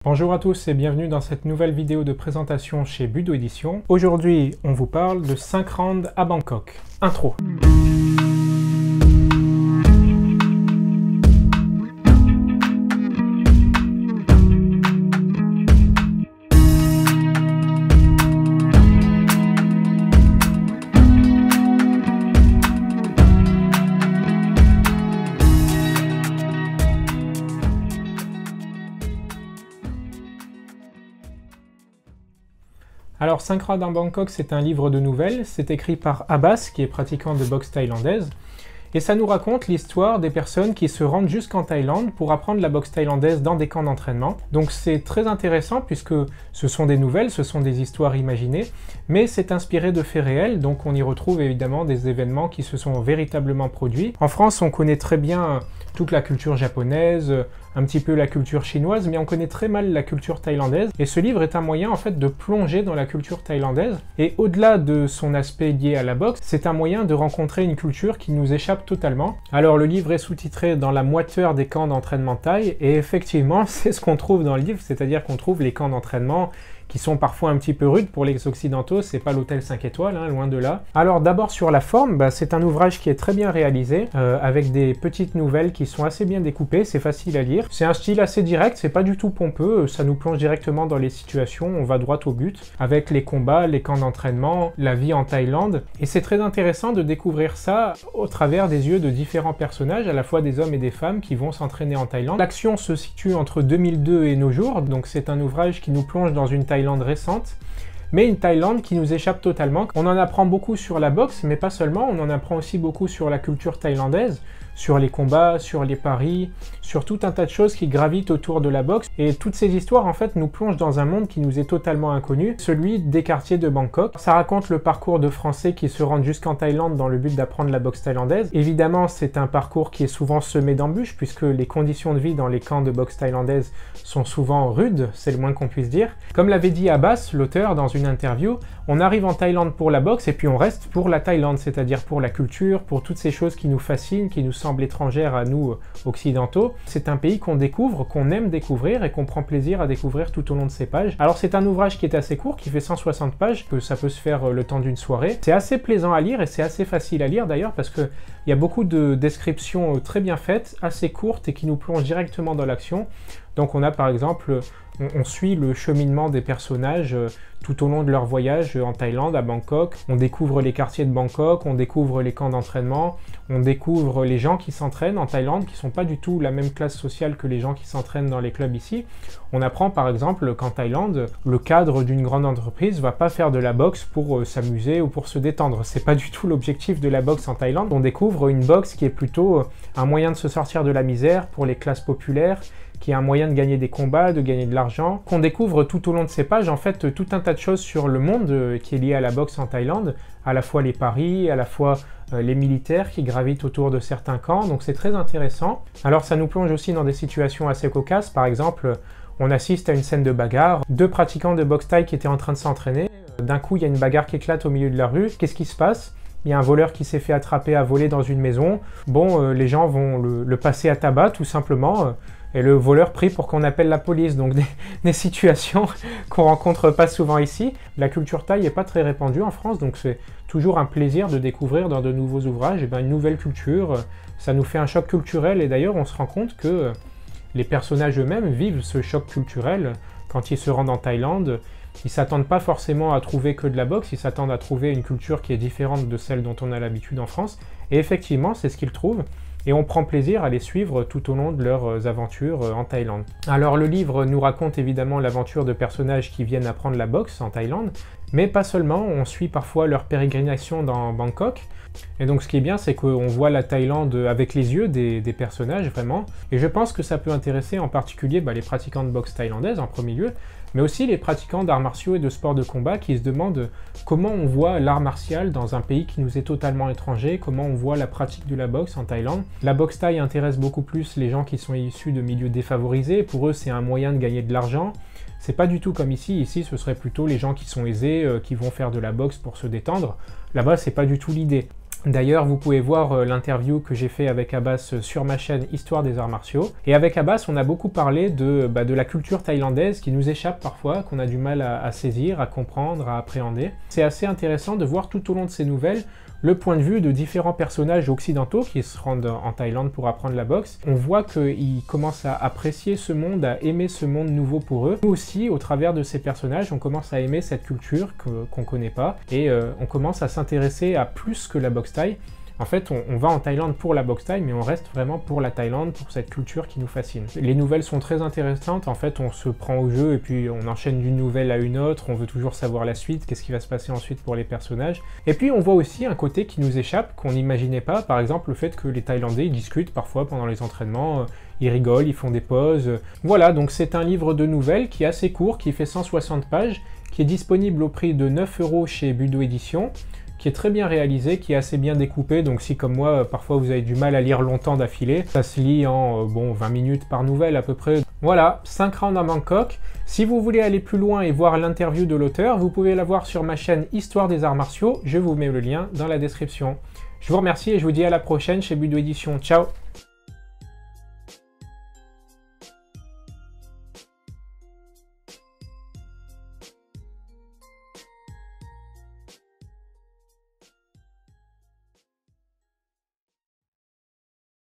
Bonjour à tous et bienvenue dans cette nouvelle vidéo de présentation chez Budo Édition. Aujourd'hui, on vous parle de 5 rounds à Bangkok. Intro. Alors 5 rounds à Bangkok, c'est un livre de nouvelles, c'est écrit par Abbas, qui est pratiquant de boxe thaïlandaise, et ça nous raconte l'histoire des personnes qui se rendent jusqu'en Thaïlande pour apprendre la boxe thaïlandaise dans des camps d'entraînement. Donc c'est très intéressant puisque ce sont des nouvelles, ce sont des histoires imaginées, mais c'est inspiré de faits réels, donc on y retrouve évidemment des événements qui se sont véritablement produits. En France, on connaît très bien toute la culture japonaise, un petit peu la culture chinoise, mais on connaît très mal la culture thaïlandaise. Et ce livre est un moyen en fait de plonger dans la culture thaïlandaise. Et au-delà de son aspect lié à la boxe, c'est un moyen de rencontrer une culture qui nous échappe totalement. Alors le livre est sous-titré Dans la moiteur des camps d'entraînement thaï, et effectivement c'est ce qu'on trouve dans le livre, c'est-à-dire qu'on trouve les camps d'entraînement qui sont parfois un petit peu rudes pour les occidentaux, c'est pas l'hôtel 5 étoiles, hein, loin de là. Alors d'abord sur la forme, c'est un ouvrage qui est très bien réalisé, avec des petites nouvelles qui sont assez bien découpées, c'est facile à lire. C'est un style assez direct, c'est pas du tout pompeux, ça nous plonge directement dans les situations, on va droit au but, avec les combats, les camps d'entraînement, la vie en Thaïlande. Et c'est très intéressant de découvrir ça au travers des yeux de différents personnages, à la fois des hommes et des femmes qui vont s'entraîner en Thaïlande. L'action se situe entre 2002 et nos jours, donc c'est un ouvrage qui nous plonge dans une Thaïlande récente, mais une Thaïlande qui nous échappe totalement. On en apprend beaucoup sur la boxe, mais pas seulement, on en apprend aussi beaucoup sur la culture thaïlandaise, sur les combats, sur les paris, sur tout un tas de choses qui gravitent autour de la boxe. Et toutes ces histoires, en fait, nous plongent dans un monde qui nous est totalement inconnu, celui des quartiers de Bangkok. Ça raconte le parcours de Français qui se rendent jusqu'en Thaïlande dans le but d'apprendre la boxe thaïlandaise. Évidemment, c'est un parcours qui est souvent semé d'embûches, puisque les conditions de vie dans les camps de boxe thaïlandaise sont souvent rudes, c'est le moins qu'on puisse dire. Comme l'avait dit Abbas, l'auteur, dans une interview, on arrive en Thaïlande pour la boxe et puis on reste pour la Thaïlande, c'est-à-dire pour la culture, pour toutes ces choses qui nous fascinent, qui nous semblent étrangères à nous occidentaux. C'est un pays qu'on découvre, qu'on aime découvrir et qu'on prend plaisir à découvrir tout au long de ses pages. Alors c'est un ouvrage qui est assez court, qui fait 160 pages, que ça peut se faire le temps d'une soirée. C'est assez plaisant à lire et c'est assez facile à lire d'ailleurs parce que il y a beaucoup de descriptions très bien faites, assez courtes et qui nous plongent directement dans l'action. Donc on a par exemple, on suit le cheminement des personnages tout au long de leur voyage en Thaïlande, à Bangkok. On découvre les quartiers de Bangkok, on découvre les camps d'entraînement, on découvre les gens qui s'entraînent en Thaïlande, qui ne sont pas du tout la même classe sociale que les gens qui s'entraînent dans les clubs ici. On apprend par exemple qu'en Thaïlande, le cadre d'une grande entreprise ne va pas faire de la boxe pour s'amuser ou pour se détendre. C'est pas du tout l'objectif de la boxe en Thaïlande. On découvre une boxe qui est plutôt un moyen de se sortir de la misère pour les classes populaires, qui est un moyen de gagner des combats, de gagner de l'argent, qu'on découvre tout au long de ces pages, en fait, tout un tas de choses sur le monde qui est lié à la boxe en Thaïlande, à la fois les paris, à la fois les militaires qui gravitent autour de certains camps, donc c'est très intéressant. Alors ça nous plonge aussi dans des situations assez cocasses, par exemple, on assiste à une scène de bagarre, deux pratiquants de boxe thaï qui étaient en train de s'entraîner, d'un coup il y a une bagarre qui éclate au milieu de la rue, qu'est-ce qui se passe ? Il y a un voleur qui s'est fait attraper à voler dans une maison, bon, les gens vont le passer à tabac tout simplement, et le voleur prie pour qu'on appelle la police, donc des situations qu'on rencontre pas souvent ici. La culture thaï n'est pas très répandue en France, donc c'est toujours un plaisir de découvrir dans de nouveaux ouvrages une nouvelle culture. Ça nous fait un choc culturel, et d'ailleurs on se rend compte que les personnages eux-mêmes vivent ce choc culturel quand ils se rendent en Thaïlande. Ils s'attendent pas forcément à trouver que de la boxe, ils s'attendent à trouver une culture qui est différente de celle dont on a l'habitude en France. Et effectivement, c'est ce qu'ils trouvent. Et on prend plaisir à les suivre tout au long de leurs aventures en Thaïlande. Alors le livre nous raconte évidemment l'aventure de personnages qui viennent apprendre la boxe en Thaïlande, mais pas seulement, on suit parfois leur pérégrination dans Bangkok. Et donc ce qui est bien, c'est qu'on voit la Thaïlande avec les yeux des personnages vraiment. Et je pense que ça peut intéresser en particulier les pratiquants de boxe thaïlandaise en premier lieu, mais aussi les pratiquants d'arts martiaux et de sports de combat qui se demandent comment on voit l'art martial dans un pays qui nous est totalement étranger, comment on voit la pratique de la boxe en Thaïlande. La boxe thaï intéresse beaucoup plus les gens qui sont issus de milieux défavorisés, pour eux c'est un moyen de gagner de l'argent. C'est pas du tout comme ici, ici ce serait plutôt les gens qui sont aisés, qui vont faire de la boxe pour se détendre. Là-bas c'est pas du tout l'idée. D'ailleurs, vous pouvez voir l'interview que j'ai fait avec Abbas sur ma chaîne Histoire des arts martiaux. Et avec Abbas, on a beaucoup parlé de la culture thaïlandaise qui nous échappe parfois, qu'on a du mal à saisir, à comprendre, à appréhender. C'est assez intéressant de voir tout au long de ces nouvelles le point de vue de différents personnages occidentaux qui se rendent en Thaïlande pour apprendre la boxe. On voit qu'ils commencent à apprécier ce monde, à aimer ce monde nouveau pour eux. Nous aussi, au travers de ces personnages, on commence à aimer cette culture qu'on ne connaît pas et on commence à s'intéresser à plus que la boxe thaï. En fait, on va en Thaïlande pour la boxe thaï, mais on reste vraiment pour la Thaïlande, pour cette culture qui nous fascine. Les nouvelles sont très intéressantes, en fait, on se prend au jeu et puis on enchaîne d'une nouvelle à une autre, on veut toujours savoir la suite, qu'est-ce qui va se passer ensuite pour les personnages. Et puis on voit aussi un côté qui nous échappe, qu'on n'imaginait pas, par exemple le fait que les Thaïlandais ils discutent parfois pendant les entraînements, ils rigolent, ils font des pauses. Voilà, donc c'est un livre de nouvelles qui est assez court, qui fait 160 pages, qui est disponible au prix de 9 € chez Budo Édition, qui est très bien réalisé, qui est assez bien découpé, donc si comme moi, parfois vous avez du mal à lire longtemps d'affilée, ça se lit en 20 minutes par nouvelle à peu près. Voilà, 5 rounds à Bangkok. Si vous voulez aller plus loin et voir l'interview de l'auteur, vous pouvez la voir sur ma chaîne Histoire des arts martiaux, je vous mets le lien dans la description. Je vous remercie et je vous dis à la prochaine chez Budo Édition. Ciao!